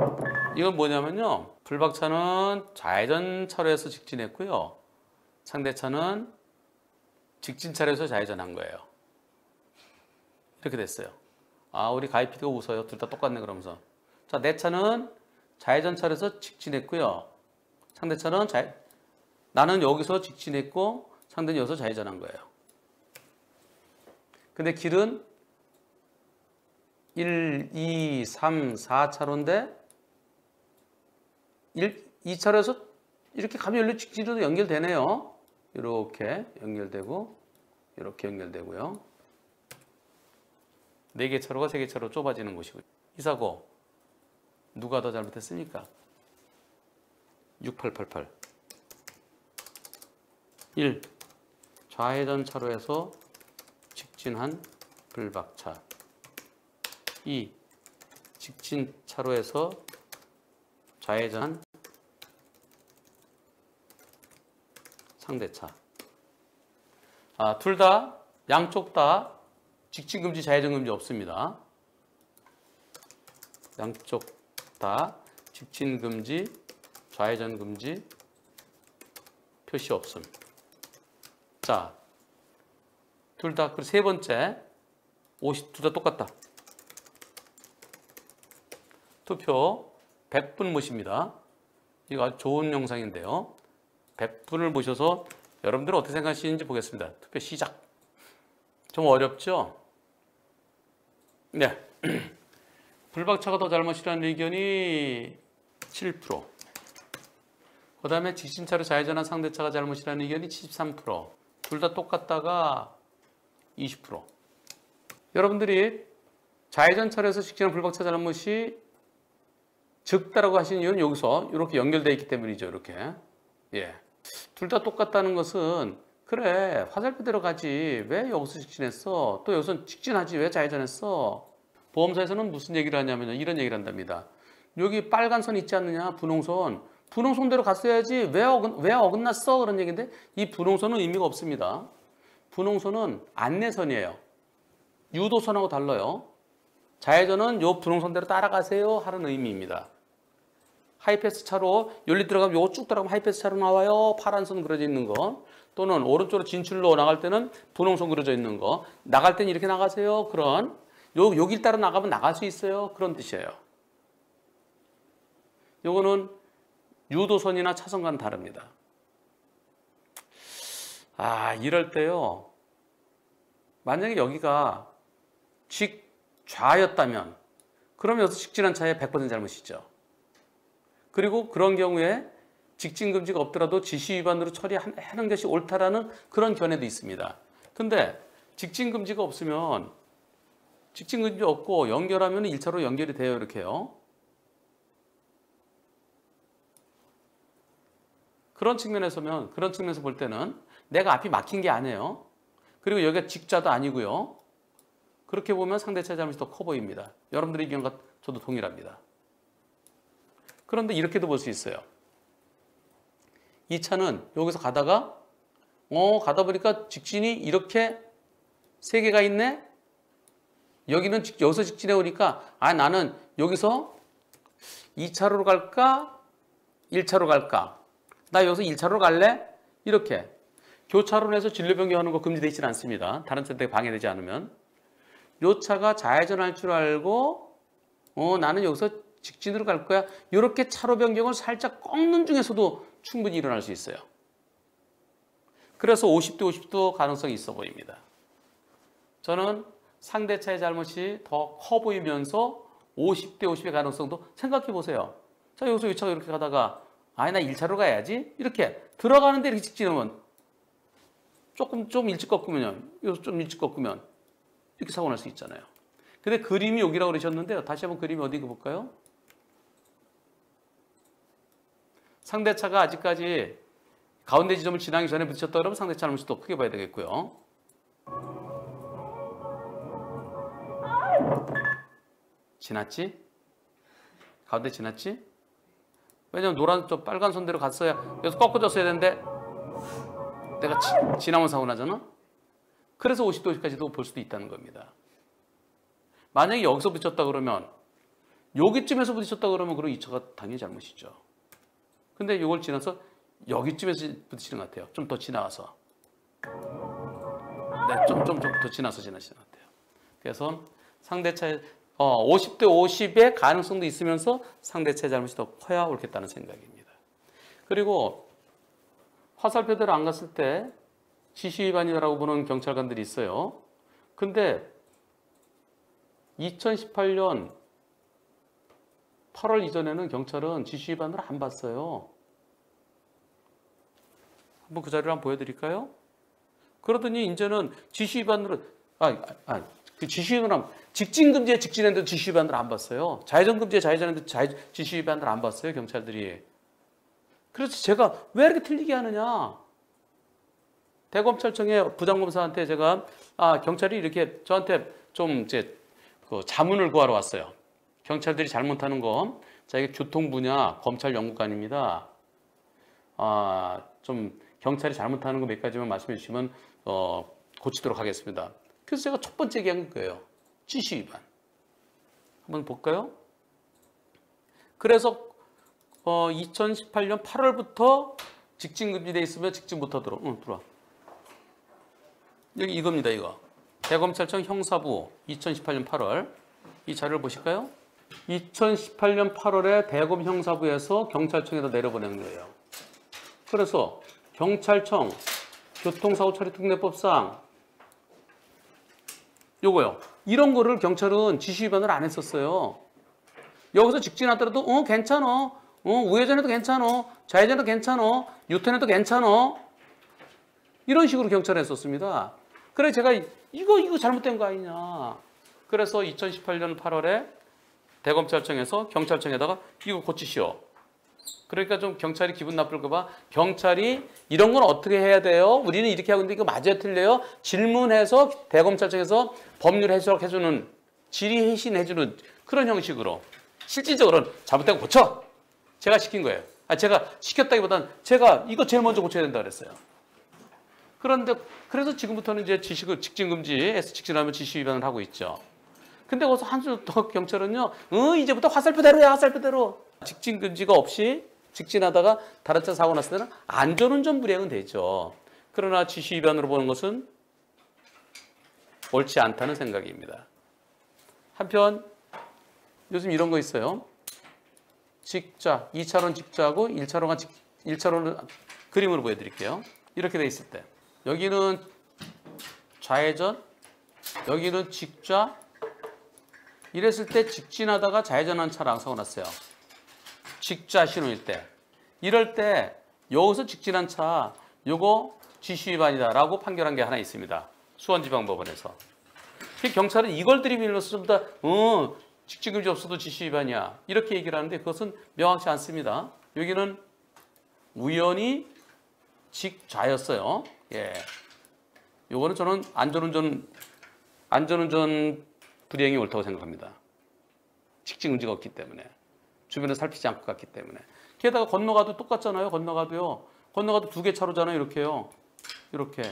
이건 뭐냐면요. 불박차는 좌회전 차로에서 직진했고요. 상대차는 직진 차로에서 좌회전한 거예요. 이렇게 됐어요. 아, 우리 가희 PD가 웃어요. 둘 다 똑같네 그러면서. 자, 내 차는 좌회전 차로에서 직진했고요. 상대차는 나는 여기서 직진했고 상대는 여기서 좌회전한 거예요. 근데 길은 1, 2, 3, 4차로인데 2차로에서 이렇게 가면 연료 직진으로 연결되네요. 이렇게 연결되고 이렇게 연결되고요. 4개 차로가 3개 차로 좁아지는 곳이고요. 이 사고 누가 더 잘못했습니까? 6888 1. 좌회전 차로에서 직진한 불박차. 2. 직진 차로에서 좌회전한 상대차. 둘 다 양쪽 다 직진금지 좌회전금지 없습니다. 양쪽 다 직진금지 좌회전금지 표시 없음. 자, 둘 다 그 세 번째 50 둘 다 똑같다. 투표 100분 모십니다. 이거 아주 좋은 영상인데요. 100분을 모셔서 여러분들은 어떻게 생각하시는지 보겠습니다. 투표 시작. 좀 어렵죠? 네. 불박차가 더 잘못이라는 의견이 7%. 그 다음에 직진차로 좌회전한 상대차가 잘못이라는 의견이 73%. 둘 다 똑같다가 20%. 여러분들이 좌회전 차로에서 직진한 불박차 잘못이 적다라고 하시는 이유는 여기서 이렇게 연결되어 있기 때문이죠. 이렇게. 예. 둘 다 똑같다는 것은 그래 화살표대로 가지 왜 여기서 직진했어? 또 여기서 직진하지 왜 좌회전했어? 보험사에서는 무슨 얘기를 하냐면 이런 얘기를 한답니다. 여기 빨간 선 있지 않느냐? 분홍선. 분홍선대로 갔어야지 왜 어긋났어? 그런 얘기인데 이 분홍선은 의미가 없습니다. 분홍선은 안내선이에요. 유도선하고 달라요. 좌회전은 요 분홍선대로 따라가세요 하는 의미입니다. 하이패스 차로 연리 들어가면 요거 쭉 들어가면 하이패스 차로 나와요. 파란 선 그려져 있는 거. 또는 오른쪽으로 진출로 나갈 때는 분홍선 그려져 있는 거. 나갈 때는 이렇게 나가세요. 그런 여길 따라 나가면 나갈 수 있어요. 그런 뜻이에요. 요거는 유도선이나 차선과는 다릅니다. 이럴 때요. 만약에 여기가 직좌였다면 그러면 여기서 직진한 차에 100% 잘못이죠. 그리고 그런 경우에 직진금지가 없더라도 지시 위반으로 처리하는 것이 옳다라는 그런 견해도 있습니다. 근데 직진금지가 없으면 직진금지 없고 연결하면 1차로 연결이 돼요. 이렇게요. 그런 측면에서 볼 때는 내가 앞이 막힌 게 아니에요. 그리고 여기가 직좌도 아니고요. 그렇게 보면 상대차의 잘못이 더 커 보입니다. 여러분들의 의견과 저도 동일합니다. 그런데 이렇게도 볼 수 있어요. 이 차는 여기서 가다 보니까 직진이 이렇게 3개가 있네? 여기서 직진해 오니까 나는 여기서 2차로로 갈까? 1차로 갈까? 나 여기서 1차로로 갈래? 이렇게. 교차로 내에서 진로 변경하는 거 금지되어 있지는 않습니다. 다른 선택에 방해되지 않으면. 요 차가 좌회전할 줄 알고 나는 여기서 직진으로 갈 거야. 이렇게 차로 변경을 살짝 꺾는 중에서도 충분히 일어날 수 있어요. 그래서 50대 50도 가능성이 있어 보입니다. 저는 상대차의 잘못이 더 커 보이면서 50대 50의 가능성도 생각해 보세요. 자, 여기서 이 차가 이렇게 가다가 나 1차로 가야지. 이렇게 들어가는데 이렇게 직진하면 좀 일찍 꺾으면요. 여기서 좀 일찍 꺾으면 이렇게 사고 날 수 있잖아요. 근데 그림이 여기라고 그러셨는데요. 다시 한번 그림이 어디 볼까요? 상대차가 아직까지 가운데 지점을 지나기 전에 부딪혔다 그러면 상대차 잘못이 더 크게 봐야 되겠고요. 지났지? 가운데 지났지? 왜냐면 빨간 선대로 갔어야 여기서 꺾어졌어야 되는데 내가 지나면 사고 나잖아? 그래서 50도 50까지도 볼 수도 있다는 겁니다. 만약에 여기서 붙였다 그러면 여기쯤에서 부딪혔다 그러면 그럼 이 차가 당연히 잘못이죠. 근데 이걸 지나서 여기쯤에서 부딪히는 것 같아요. 좀 더 지나가서. 네, 좀 더 지나서 지나시는 것 같아요. 그래서 상대차의 50대 50의 가능성도 있으면서 상대차의 잘못이 더 커야 옳겠다는 생각입니다. 그리고 화살표대로 안 갔을 때 지시 위반이라고 보는 경찰관들이 있어요. 근데 2018년 8월 이전에는 경찰은 지시 위반을 안 봤어요. 한번 그 자료를 한번 보여드릴까요? 그러더니 이제는 지시 위반으로 그 지시 위반을 직진 금지에 직진했는데 지시 위반을 안 봤어요. 좌회전 금지에 좌회전했는데 지시 위반을 안 봤어요, 경찰들이. 그래서 제가 왜 이렇게 틀리게 하느냐? 대검찰청의 부장검사한테 제가 경찰이 이렇게 저한테 좀 이제 그 자문을 구하러 왔어요. 경찰들이 잘못하는 거, 이게 교통 분야 검찰 연구관입니다. 좀 경찰이 잘못하는 거 몇 가지만 말씀해 주시면 고치도록 하겠습니다. 그래서 제가 첫 번째 얘기한 거예요. 지시 위반. 한번 볼까요? 그래서 2018년 8월부터 직진 금지돼 있으면 직진부터 들어와. 여기 이겁니다, 이거. 대검찰청 형사부 2018년 8월. 이 자료를 보실까요? 2018년 8월에 대검 형사부에서 경찰청에다 내려보낸 거예요. 그래서 경찰청 교통사고 처리 특례법상 요거요. 이런 거를 경찰은 지시 위반을 안 했었어요. 여기서 직진하더라도 괜찮아. 우회전해도 괜찮아. 좌회전해도 괜찮아. 유턴해도 괜찮아. 이런 식으로 경찰은 했었습니다. 그래 제가 이거 잘못된 거 아니냐. 그래서 2018년 8월에 대검찰청에서 경찰청에다가 이거 고치시오. 그러니까 좀 경찰이 기분 나쁠까 봐 경찰이 이런 건 어떻게 해야 돼요? 우리는 이렇게 하고 있는데 이거 맞아요, 틀려요? 질문해서 대검찰청에서 법률 해석해주는 질의해신해주는 그런 형식으로 실질적으로는 잘못된 거 고쳐. 제가 시킨 거예요. 제가 시켰다기보다는 제가 이거 제일 먼저 고쳐야 된다 그랬어요. 그런데 그래서 지금부터는 이제 직진 금지에서 직진하면 지시 위반을 하고 있죠. 근데 거기서 한수 더 경찰은요, 이제부터 화살표대로야, 화살표대로. 직진 금지가 없이 직진하다가 다른 차 사고 났을 때는 안전운전 불이행은 되죠. 그러나 지시 위반으로 보는 것은 옳지 않다는 생각입니다. 한편 요즘 이런 거 있어요. 직자, 2차로는 직자하고 1차로는 그림으로 보여드릴게요. 이렇게 돼 있을 때 여기는 좌회전, 여기는 직자. 이랬을 때 직진하다가 좌회전한 차랑 사고 났어요. 직자 신호일 때. 이럴 때 여기서 직진한 차 요거 지시 위반이다라고 판결한 게 하나 있습니다. 수원지방법원에서. 경찰은 이걸 들이밀어서 좀 더 직진 금지 없어도 지시 위반이야. 이렇게 얘기를 하는데 그것은 명확치 않습니다. 여기는 우연히 직좌였어요. 예. 요거는 저는 안전운전 불이행이 옳다고 생각합니다. 직진 금지가 없기 때문에. 주변에 살피지 않고 갔기 때문에. 게다가 건너가도 똑같잖아요. 건너가도 2개 차로잖아요. 이렇게요. 이렇게.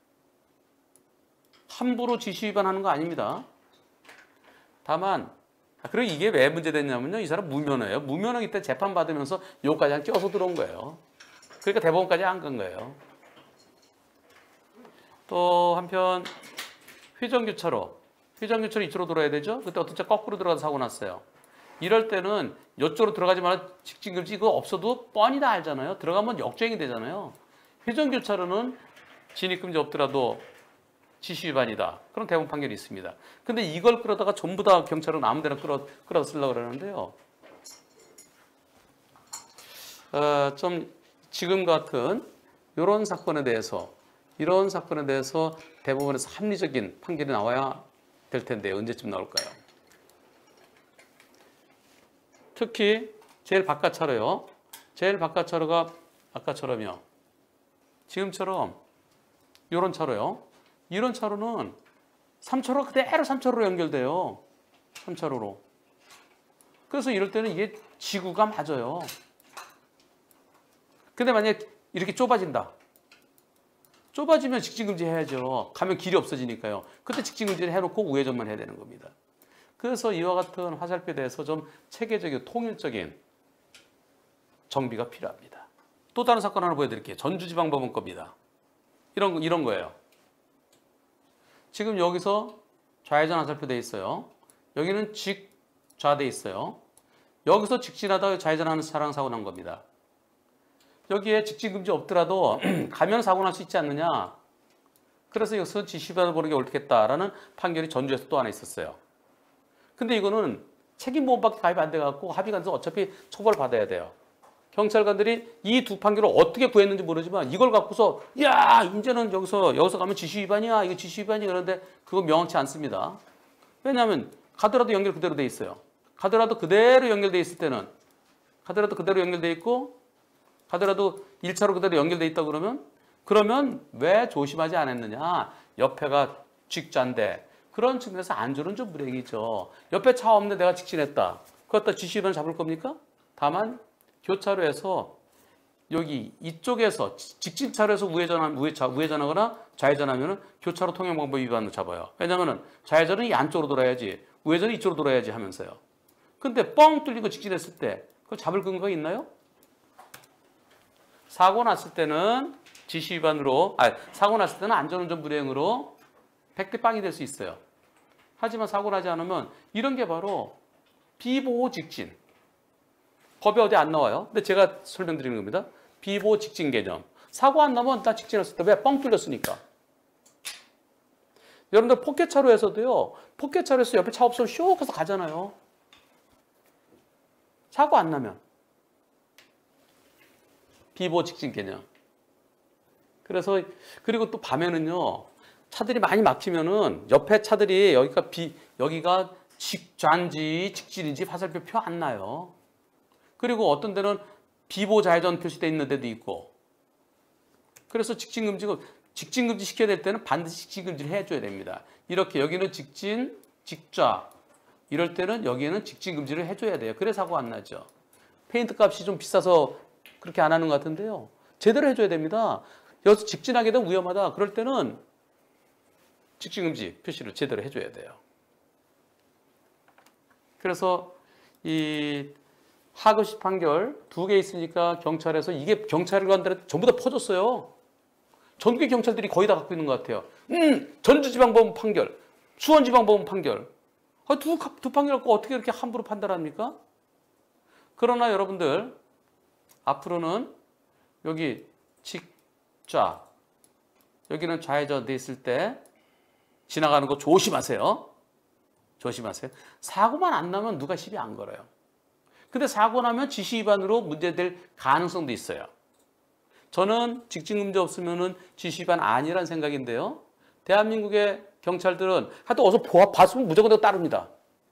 함부로 지시 위반하는 거 아닙니다. 다만 그리고 이게 왜 문제됐냐면요. 이 사람 무면허예요. 무면허기 때 재판받으면서 요까지 껴서 들어온 거예요. 그러니까 대법원까지 안 간 거예요. 또 한편 회전교차로 이쪽으로 돌아야 되죠. 그때 어떤 차 거꾸로 들어가서 사고 났어요. 이럴 때는 이쪽으로 들어가지 말아 직진금지 이거 없어도 뻔히 다 알잖아요. 들어가면 역주행이 되잖아요. 회전교차로는 진입금지 없더라도 지시 위반이다. 그런 대법원 판결이 있습니다. 근데 이걸 끌어다가 전부 다 경찰은 아무 데나 끌어 쓰려고 그러는데요. 좀 지금 같은 이런 사건에 대해서 대법원에서 합리적인 판결이 나와야 될 텐데 언제쯤 나올까요? 특히 제일 바깥 차로요. 제일 바깥 차로가 아까처럼요. 지금처럼 이런 차로요. 이런 차로는 3차로가 그대로 3차로로 연결돼요. 3차로로. 그래서 이럴 때는 이게 지구가 맞아요. 근데 만약에 이렇게 좁아진다. 좁아지면 직진금지 해야죠. 가면 길이 없어지니까요. 그때 직진금지를 해놓고 우회전만 해야 되는 겁니다. 그래서 이와 같은 화살표에 대해서 좀 체계적이고 통일적인 정비가 필요합니다. 또 다른 사건 하나 보여드릴게요. 전주지방법원 겁니다. 이런 거예요. 지금 여기서 좌회전 화살표 돼 있어요. 여기는 직좌돼 있어요. 여기서 직진하다가 좌회전하는 차량 사고 난 겁니다. 여기에 직진 금지 없더라도 가면 사고 날 수 있지 않느냐. 그래서 여기서 지시받아 보는 게 옳겠다라는 판결이 전주에서 또 하나 있었어요. 근데 이거는 책임보험밖에 가입 안 돼갖고 합의가 안 돼서 어차피 처벌 받아야 돼요. 경찰관들이 이 두 판결을 어떻게 구했는지 모르지만 이걸 갖고서 야 이제는 여기서 가면 지시 위반이야, 이거 지시 위반이야. 그런데 그거 명확치 않습니다. 왜냐하면 가더라도 연결 그대로 돼 있어요. 가더라도 그대로 연결돼 있을 때는 가더라도 그대로 연결돼 있고 가더라도 1차로 그대로 연결돼 있다 그러면 왜 조심하지 않았느냐. 옆에가 직자인데 그런 측면에서 안전운전 불행이죠. 옆에 차 없는데 내가 직진했다. 그것다 지시 위반 잡을 겁니까? 다만 교차로에서 여기 이쪽에서 직진차로에서 우회전하거나 좌회전하면 교차로 통행방법 위반으로 잡아요. 왜냐하면 좌회전은 이 안쪽으로 돌아야지 우회전은 이쪽으로 돌아야지 하면서요. 근데 뻥 뚫리고 직진했을 때 그거 잡을 근거가 있나요? 사고 났을 때는 지시 위반으로 사고 났을 때는 안전운전 불이행으로 100대 빵이 될 수 있어요. 하지만 사고 나지 않으면 이런 게 바로 비보호 직진. 법이 어디 안 나와요. 근데 제가 설명드리는 겁니다. 비보호 직진 개념. 사고 안 나면 나 직진했을 때 왜 뻥 뚫렸으니까. 여러분들 포켓차로에서도요. 포켓차로에서 옆에 차 없으면 슉 해서 가잖아요. 사고 안 나면. 비보호 직진 개념. 그래서 그리고 또 밤에는요. 차들이 많이 막히면은 옆에 차들이 여기가 직좌인지 직진인지 화살표 표 안 나요. 그리고 어떤 데는 비보호 좌회전 표시되어 있는 데도 있고. 그래서 직진금지 시켜야 될 때는 반드시 직진금지를 해줘야 됩니다. 이렇게 여기는 직진, 직좌. 이럴 때는 여기에는 직진금지를 해줘야 돼요. 그래 사고 안 나죠. 페인트 값이 좀 비싸서 그렇게 안 하는 것 같은데요. 제대로 해줘야 됩니다. 여기서 직진하게 되면 위험하다. 그럴 때는 직진금지 표시를 제대로 해줘야 돼요. 그래서 이 하급식 판결 2개 있으니까 경찰에서 이게 경찰관들한테 전부 다 퍼졌어요. 전국의 경찰들이 거의 다 갖고 있는 것 같아요. 전주지방법원 판결, 수원지방법원 판결. 두 판결 갖고 어떻게 이렇게 함부로 판단합니까? 그러나 여러분들 앞으로는 여기 직좌, 여기는 좌회전 돼 있을 때 지나가는 거 조심하세요. 조심하세요. 사고만 안 나면 누가 시비 안 걸어요. 근데 사고 나면 지시 위반으로 문제될 가능성도 있어요. 저는 직진금지 없으면은 지시 위반 아니란 생각인데요. 대한민국의 경찰들은 하여튼 어서 봤으면 무조건 따릅니다.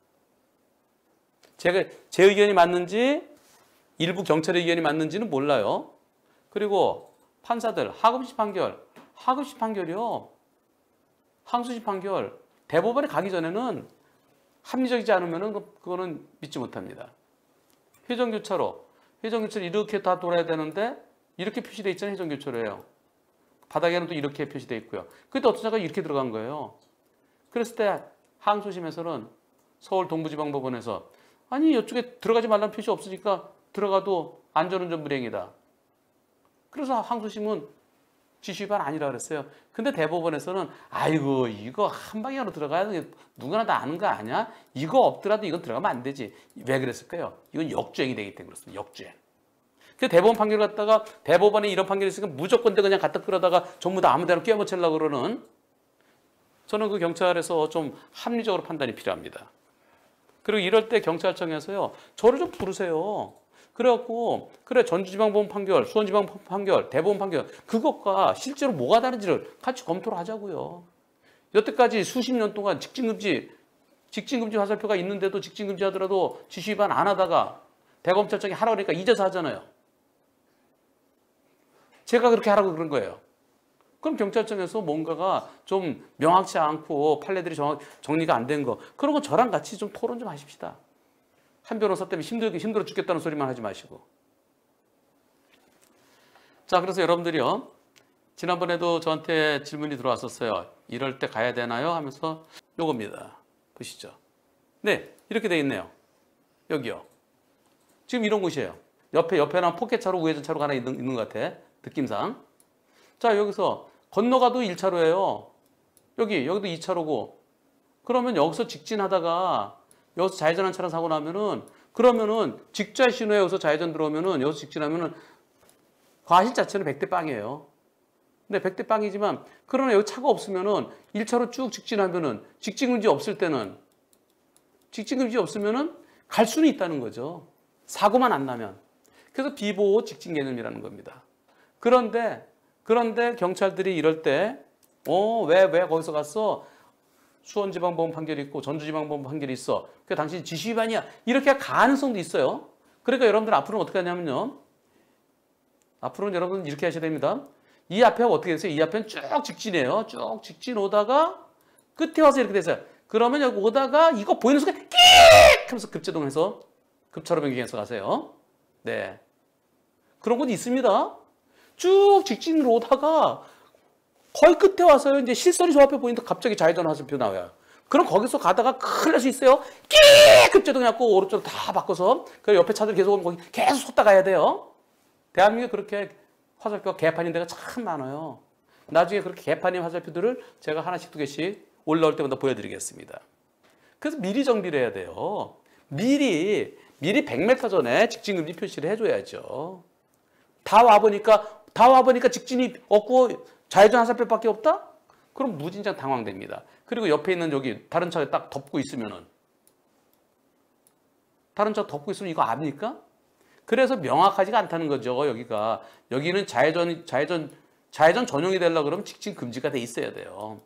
제 의견이 맞는지 일부 경찰의 의견이 맞는지는 몰라요. 그리고 판사들 하급식 판결이요. 항소심 판결 대법원에 가기 전에는 합리적이지 않으면은 그거는 믿지 못합니다. 회전교차로 이렇게 다 돌아야 되는데 이렇게 표시되어 있잖아요. 회전교차로예요. 바닥에는 또 이렇게 표시되어 있고요. 그때 어떤 차가 이렇게 들어간 거예요. 그랬을 때 항소심에서는 서울 동부지방법원에서 아니 이쪽에 들어가지 말라는 표시 없으니까 들어가도 안전운전 불이행이다. 그래서 항소심은 지시 위반 아니라 그랬어요. 근데 대법원에서는 아이고 이거 한 방향으로 들어가야 누구나 다 아는 거 아니야? 이거 없더라도 이건 들어가면 안 되지. 왜 그랬을까요? 이건 역주행이 되기 때문에 그렇습니다. 역주행. 그 대법원 판결 갖다가 대법원에 이런 판결이 있으니까 무조건 그냥 갖다 끌어다가 전부 다 아무 데나 끼워맞추려고 그러는 저는 그 경찰에서 좀 합리적으로 판단이 필요합니다. 그리고 이럴 때 경찰청에서요. 저를 좀 부르세요. 그래갖고 그래 전주지방법원 판결, 수원지방법원 판결, 대법원 판결 그것과 실제로 뭐가 다른지를 같이 검토를 하자고요. 여태까지 수십 년 동안 직진금지 화살표가 있는데도 직진금지 하더라도 지시 위반 안 하다가 대검찰청이 하라고 그러니까 이제서 하잖아요. 제가 그렇게 하라고 그런 거예요. 그럼 경찰청에서 뭔가가 좀 명확치 않고 판례들이 정리가 안 된 거 그런 거 저랑 같이 좀 토론 좀 하십시다. 한 변호사 때문에 힘들어 죽겠다는 소리만 하지 마시고. 자, 그래서 여러분들이요. 지난번에도 저한테 질문이 들어왔었어요. 이럴 때 가야 되나요? 하면서 요겁니다. 보시죠. 네, 이렇게 돼 있네요. 여기요. 지금 이런 곳이에요. 옆에는 포켓차로 우회전차로 하나 있는 것 같아. 느낌상. 자, 여기서 건너가도 1차로예요. 여기도 2차로고. 그러면 여기서 직진하다가 여기서 좌회전한 차랑 사고 나면은 그러면은 직좌 신호에 여기서 좌회전 들어오면은 여기서 직진하면은 과실 자체는 100대 빵이에요. 근데 100대 빵이지만 그러나 여기 차가 없으면은 1차로 쭉 직진하면은 직진금지 없으면은 갈 수는 있다는 거죠. 사고만 안 나면. 그래서 비보호 직진 개념이라는 겁니다. 그런데 경찰들이 이럴 때 왜 거기서 갔어? 수원지방법원 판결이 있고 전주지방법원 판결이 있어. 그게 당신 지시 위반이야. 이렇게 할 가능성도 있어요. 그러니까 여러분들 앞으로는 어떻게 하냐면요. 앞으로는 여러분 이렇게 하셔야 됩니다. 이 앞에 어떻게 됐어요? 이 앞에는 쭉 직진해요. 쭉 직진 오다가 끝에 와서 이렇게 됐어요. 그러면 여기 오다가 이거 보이는 순간 끽! 하면서 급제동해서 급차로 변경해서 가세요. 네. 그런 곳 있습니다. 쭉 직진으로 오다가 거의 끝에 와서요. 이제 실선이 저 앞에 보이는데 갑자기 좌회전 화살표 나와요. 그럼 거기서 가다가 큰일 날 수 있어요. 끽! 급제동해갖고 오른쪽으로 다 바꿔서 그 옆에 차들 계속 오면 거기 계속 쏟다 가야 돼요. 대한민국에 그렇게 화살표가 개판인 데가 참 많아요. 나중에 그렇게 개판인 화살표들을 제가 하나씩 두 개씩 올라올 때마다 보여드리겠습니다. 그래서 미리 정비를 해야 돼요. 미리 100m 전에 직진금지 표시를 해줘야죠. 다 와보니까 직진이 없고 좌회전 화살표밖에 없다? 그럼 무진장 당황됩니다. 그리고 옆에 있는 여기 다른 차에 딱 덮고 있으면은 이거 압니까? 그래서 명확하지가 않다는 거죠. 여기는 좌회전 전용이 되려고 그러면 직진 금지가 돼 있어야 돼요.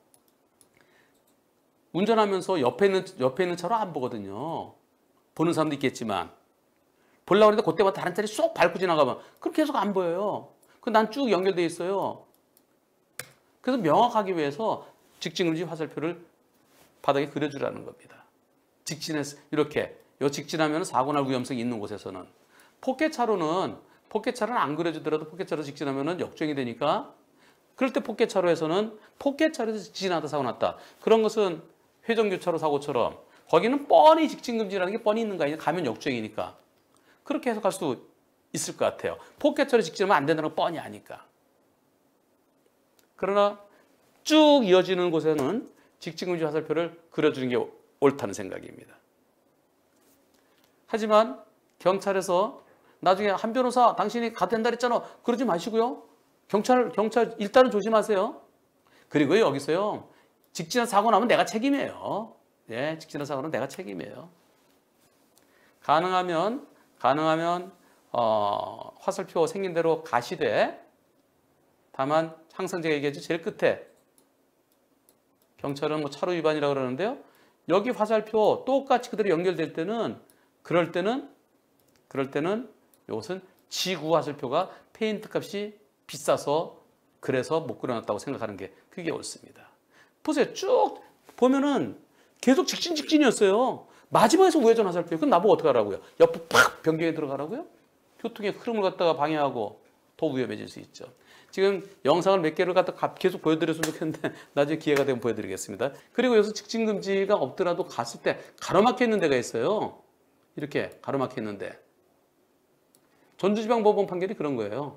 운전하면서 옆에 있는 차로 안 보거든요. 보는 사람도 있겠지만 보려고 하는데 그때마다 다른 차를 쏙 밟고 지나가면 그럼 계속 안 보여요. 난 쭉 연결돼 있어요. 그래서 명확하기 위해서 직진금지 화살표를 바닥에 그려주라는 겁니다. 이렇게 직진하면 사고 날 위험성이 있는 곳에서는 포켓차로는 안 그려주더라도 포켓차로 직진하면 역주행이 되니까 그럴 때 포켓차로에서는 포켓차로에서 직진하다 사고 났다. 그런 것은 회전교차로 사고처럼 거기는 뻔히 직진금지라는 게 뻔히 있는 거 아니냐. 가면 역주행이니까. 그렇게 해석할 수 있을 것 같아요. 포켓차로 직진하면 안 된다는 건 뻔히 아니까. 그러나 쭉 이어지는 곳에는 직진금지 화살표를 그려주는 게 옳다는 생각입니다. 하지만 경찰에서 나중에 한 변호사 당신이 가도 된다 그랬잖아. 그러지 마시고요. 경찰 일단은 조심하세요. 그리고 여기서요. 직진한 사고 나면 내가 책임이에요. 예, 직진한 사고는 내가 책임이에요. 가능하면 화살표 생긴 대로 가시되 다만 항상 제가 얘기했죠. 제일 끝에 경찰은 차로 위반이라고 그러는데요. 여기 화살표 똑같이 그대로 연결될 때는 그럴 때는 이것은 지구 화살표가 페인트 값이 비싸서 그래서 못 그려놨다고 생각하는 게 그게 옳습니다. 보세요. 쭉 보면은 계속 직진이었어요. 마지막에서 우회전 화살표. 그럼 나보고 어떻게 하라고요? 옆으로 팍 변경에 들어가라고요? 교통의 흐름을 갖다가 방해하고 더 위험해질 수 있죠. 지금 영상을 몇 개를 갖다 계속 보여드렸으면 좋겠는데 나중에 기회가 되면 보여드리겠습니다. 그리고 여기서 직진금지가 없더라도 갔을 때 가로막혀 있는 데가 있어요. 이렇게 가로막혀 있는데 전주지방법원 판결이 그런 거예요.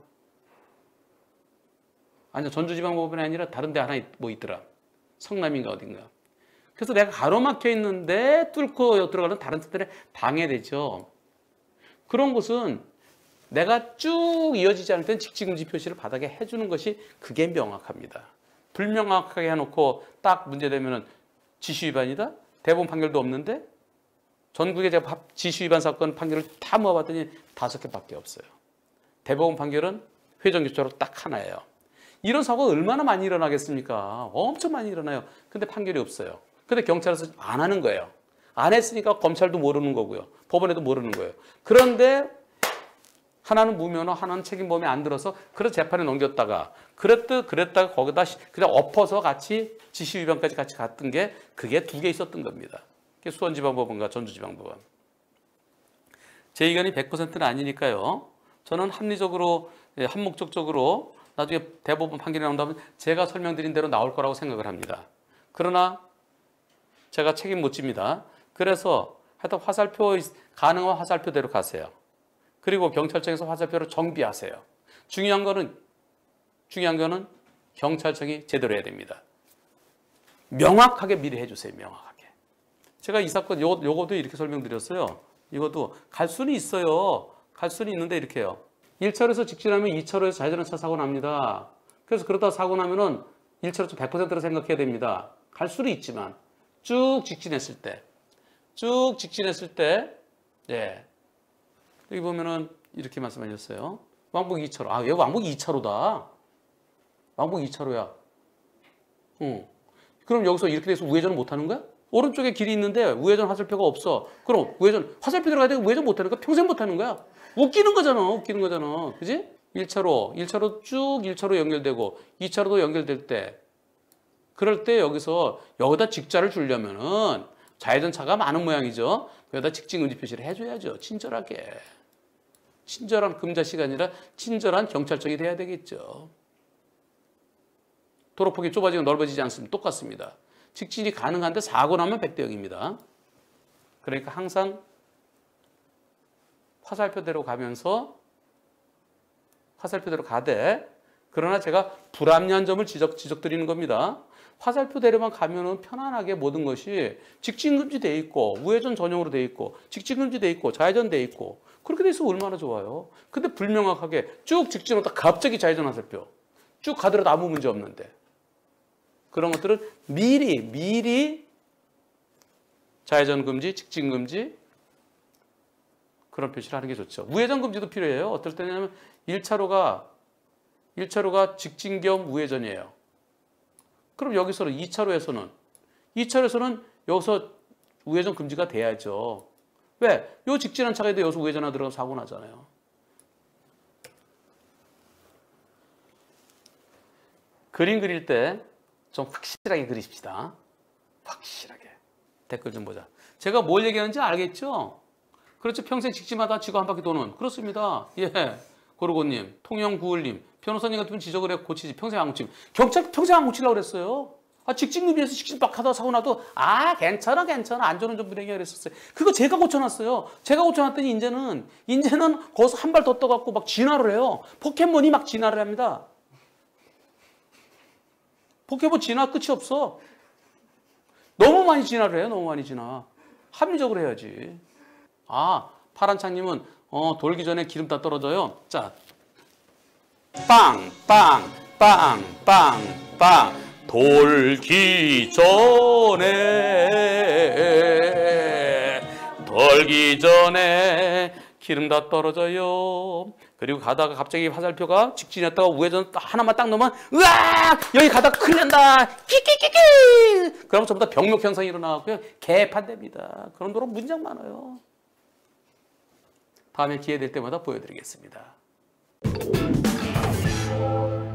아니요, 전주지방법원이 아니라 다른 데 하나 뭐 있더라. 성남인가 어딘가. 그래서 내가 가로막혀 있는데 뚫고 들어가는 다른 차들에 방해되죠. 그런 곳은 내가 쭉 이어지지 않을 땐 직진금지 표시를 바닥에 해주는 것이 그게 명확합니다. 불명확하게 해놓고 딱 문제되면은 지시 위반이다? 대법원 판결도 없는데 전국에 제가 지시 위반 사건 판결을 다 모아봤더니 5개밖에 없어요. 대법원 판결은 회전교차로 딱 하나예요. 이런 사고가 얼마나 많이 일어나겠습니까? 엄청 많이 일어나요. 근데 판결이 없어요. 근데 경찰에서 안 하는 거예요. 안 했으니까 검찰도 모르는 거고요. 법원에도 모르는 거예요. 그런데 하나는 무면허, 하나는 책임범위 안 들어서 그래서 재판에 넘겼다가 그랬다가 거기다 그냥 엎어서 같이 지시 위반까지 같이 갔던 게 그게 2개 있었던 겁니다. 그게 수원지방법원과 전주지방법원. 제 의견이 100%는 아니니까요. 저는 합리적으로, 한목적적으로 나중에 대법원 판결이 나온다면 제가 설명드린 대로 나올 거라고 생각을 합니다. 그러나 제가 책임 못 집니다. 그래서 하여튼 화살표, 가능한 화살표대로 가세요. 그리고 경찰청에서 화살표를 정비하세요. 중요한 거는 경찰청이 제대로 해야 됩니다. 명확하게 미리 해주세요. 명확하게. 제가 이 사건 요것도 이렇게 설명드렸어요. 이것도 갈 수는 있어요. 갈 수는 있는데 이렇게 해요. 1차로에서 직진하면 2차로에서 좌회전차 사고 납니다. 그래서 그러다 사고 나면은 1차로 100%로 생각해야 됩니다. 갈 수는 있지만 쭉 직진했을 때 예. 여기 보면은 이렇게 말씀하셨어요. 왕복 2차로. 아, 여기 왕복 2차로다. 왕복 2차로야. 그럼 여기서 이렇게 돼서 우회전을 못 하는 거야? 오른쪽에 길이 있는데 우회전 화살표가 없어. 그럼 우회전 화살표 들어가야 되고 우회전 못 하는 거야? 평생 못 하는 거야? 웃기는 거잖아. 그지? 1차로 쭉 1차로 연결되고 2차로도 연결될 때 그럴 때 여기다 직자를 주려면은 좌회전차가 많은 모양이죠. 여기다 직진 금지 표시를 해줘야죠. 친절하게. 친절한 금자씨가 아니라 친절한 경찰청이 돼야 되겠죠. 도로폭이 좁아지고 넓어지지 않습니다. 똑같습니다. 직진이 가능한데 사고 나면 100대 0입니다. 그러니까 항상 화살표대로 가되 그러나 제가 불합리한 점을 지적드리는 겁니다. 화살표대로만 가면은 편안하게 모든 것이 직진금지 돼 있고 우회전 전용으로 돼 있고 직진금지 돼 있고 좌회전 돼 있고 그렇게 돼 있으면 얼마나 좋아요. 근데 불명확하게 쭉 직진하다 갑자기 좌회전 화살표 쭉 가더라도 아무 문제 없는데 그런 것들은 미리 좌회전 금지, 직진 금지 그런 표시를 하는 게 좋죠. 우회전 금지도 필요해요. 어떨 때냐면 1차로가 직진 겸 우회전이에요. 그럼 여기서는 2차로에서는 여기서 우회전 금지가 돼야죠. 왜? 요 직진한 차가 있는데 여기서 우회전하더라도 사고 나잖아요. 그림 그릴 때 좀 확실하게 그리십시다. 확실하게. 댓글 좀 보자. 제가 뭘 얘기하는지 알겠죠? 그렇죠. 평생 직진하다 지구 한 바퀴 도는. 그렇습니다. 예. 고르고님, 통영구을님, 변호사님 같으면 지적을 해 고치지. 평생 안 고치면. 경찰 평생 안 고치려고 그랬어요. 아, 직진금지에서 직진 막 하다 사고 나도 괜찮아. 안전운전 불행이야 그랬었어요. 그거 제가 고쳐놨어요. 제가 고쳐놨더니 이제는 거기서 한 발 더 떠갖고 막 진화를 해요. 포켓몬이 막 진화를 합니다. 포켓몬 진화 끝이 없어. 너무 많이 진화를 해요. 너무 많이 진화. 합리적으로 해야지. 아, 파란창님은 돌기 전에 기름 다 떨어져요. 자, 빵 돌기 전에 기름 다 떨어져요. 그리고 가다가 갑자기 화살표가 직진했다가 우회전 하나만 딱 넣으면 으악! 여기 가다가 큰일 난다. 끼끼끼끼! 그러면 전부 다 병력 현상이 일어나고요. 개판됩니다. 그런 도로 문장 많아요. 다음에 기회 될 때마다 보여드리겠습니다.